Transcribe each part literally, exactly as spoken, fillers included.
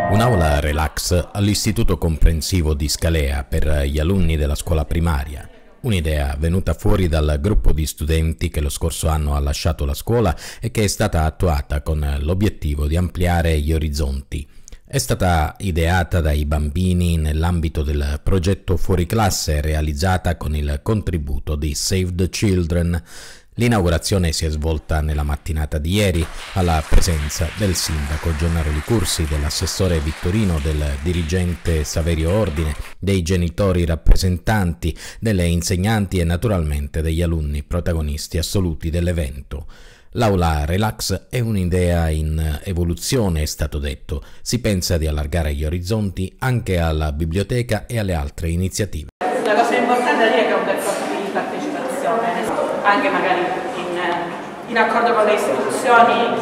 Un'aula relax all'Istituto Comprensivo di Scalea per gli alunni della scuola primaria. Un'idea venuta fuori dal gruppo di studenti che lo scorso anno ha lasciato la scuola e che è stata attuata con l'obiettivo di ampliare gli orizzonti. È stata ideata dai bambini nell'ambito del progetto Fuori Classe e realizzata con il contributo di Save the Children. L'inaugurazione si è svolta nella mattinata di ieri alla presenza del sindaco Gennaro Licursi, dell'assessore Vittorino, del dirigente Saverio Ordine, dei genitori rappresentanti, delle insegnanti e naturalmente degli alunni protagonisti assoluti dell'evento. L'aula relax è un'idea in evoluzione, è stato detto. Si pensa di allargare gli orizzonti anche alla biblioteca e alle altre iniziative. La cosa importante da dire è che è un percorso di partecipazione, anche magari in, in accordo con le istituzioni,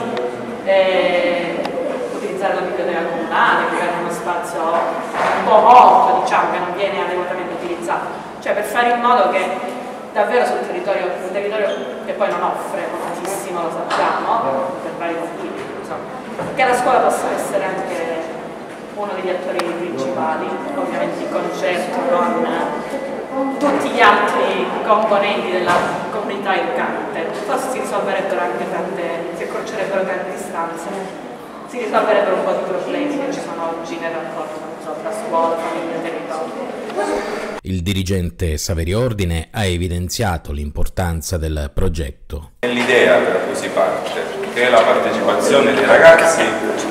eh, utilizzare la biblioteca comunale, magari uno spazio un po' morto, diciamo, che non viene adeguatamente utilizzato, cioè per fare in modo che davvero sul territorio, un territorio che poi non offre moltissimo, lo sappiamo, per vari motivi, insomma, che la scuola possa essere anche uno degli attori principali, ovviamente in concerto con tutti gli altri componenti della comunità educante. Forse si risolverebbero anche tante, si accorcerebbero tante distanze, si risolverebbero un po' di problemi che ci sono oggi nel rapporto tra scuola, famiglia e territorio. Il dirigente Saverio Ordine ha evidenziato l'importanza del progetto. L'idea per cui si parte, che è la partecipazione dei ragazzi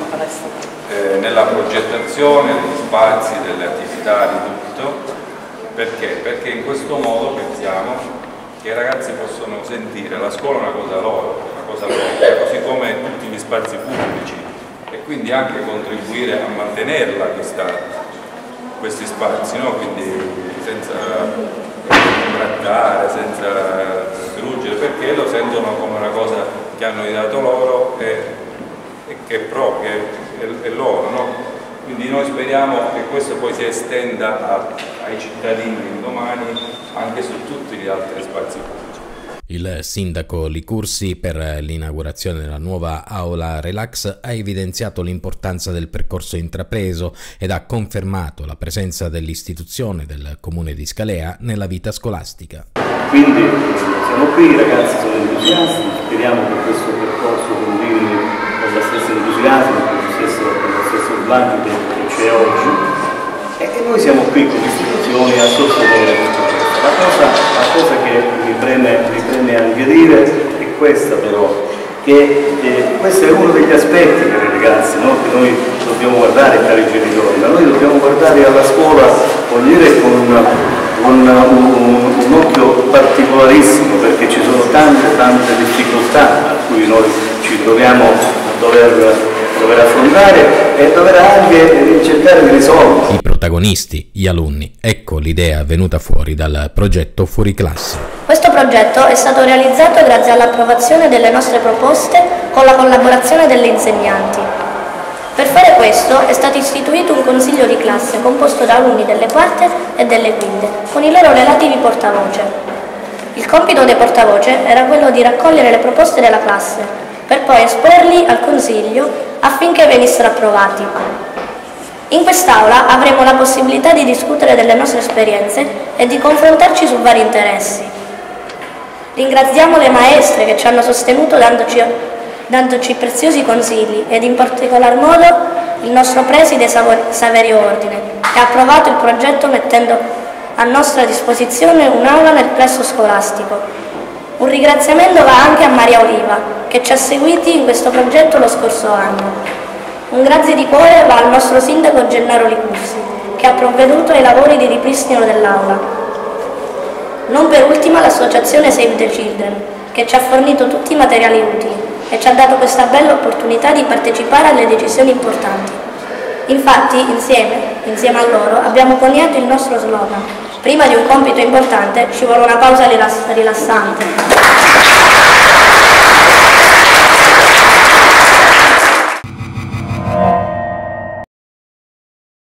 eh, nella progettazione degli spazi, delle attività, di tutto. Perché? Perché in questo modo pensiamo che i ragazzi possono sentire la scuola una cosa loro, una cosa loro, così come tutti gli spazi pubblici, e quindi anche contribuire a mantenerla questa, questi spazi, no? Quindi senza trattare, senza distruggere, perché lo sentono come una cosa che hanno dato loro e, e che è proprio, è, è loro, no? Quindi noi speriamo che questo poi si estenda a, ai cittadini domani anche su tutti gli altri spazi pubblici. Il sindaco Licursi, per l'inaugurazione della nuova aula relax, ha evidenziato l'importanza del percorso intrapreso ed ha confermato la presenza dell'istituzione del comune di Scalea nella vita scolastica. Quindi siamo qui, i ragazzi sono entusiasti, speriamo che questo percorso continui con lo stesso entusiasmo, con lo stesso, con lo stesso slancio che, che c'è oggi, e, e noi siamo qui come istituzioni a sostenere questo processo. La cosa, la cosa che mi preme, mi preme anche dire è questa però, che eh, questo è uno degli aspetti per i ragazzi, no? Che noi dobbiamo guardare, cari genitori, ma noi dobbiamo guardare alla scuola, voglio dire, con, una, con un, un, un occhio particolarissimo, perché ci sono tante tante difficoltà a cui noi ci troviamo a dover dover affrontare e dover anche cercare di risolvere. I protagonisti, gli alunni, ecco l'idea venuta fuori dal progetto Fuori Classe. Questo progetto è stato realizzato grazie all'approvazione delle nostre proposte con la collaborazione delle insegnanti. Per fare questo è stato istituito un consiglio di classe composto da alunni delle quarte e delle quinte, con i loro relativi portavoce. Il compito dei portavoce era quello di raccogliere le proposte della classe, per poi esporli al Consiglio affinché venissero approvati. In quest'Aula avremo la possibilità di discutere delle nostre esperienze e di confrontarci su vari interessi. Ringraziamo le maestre che ci hanno sostenuto dandoci, dandoci preziosi consigli ed in particolar modo il nostro preside Saverio Ordine, che ha approvato il progetto mettendo a nostra disposizione un'aula nel plesso scolastico. Un ringraziamento va anche a Maria Oliva, che ci ha seguiti in questo progetto lo scorso anno. Un grazie di cuore va al nostro sindaco Gennaro Licursi, che ha provveduto ai lavori di ripristino dell'aula. Non per ultima l'associazione Save the Children, che ci ha fornito tutti i materiali utili e ci ha dato questa bella opportunità di partecipare alle decisioni importanti. Infatti, insieme, insieme a loro, abbiamo coniato il nostro slogan. Prima di un compito importante ci vuole una pausa rilassante.